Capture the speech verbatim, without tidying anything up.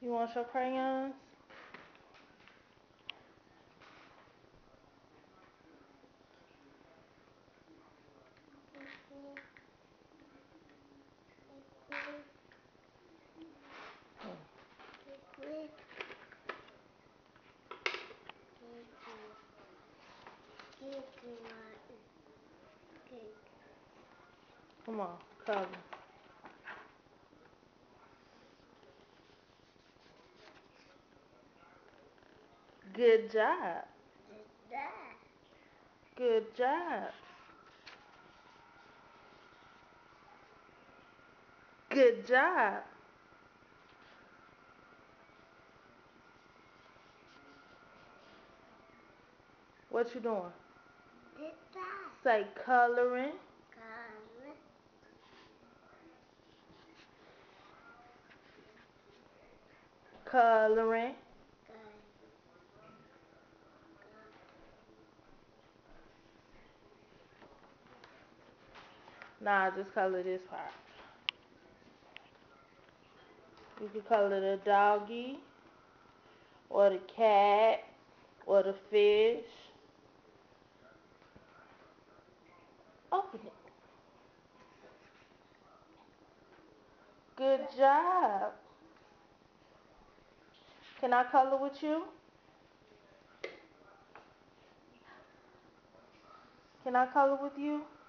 You want your crayons? Come on, color. Good job. Good job. Good job. What you doing? Say coloring. Coloring. Nah, just color this part. You can color the doggy, or the cat, or the fish. Open it. Good job. Can I color with you? Can I color with you?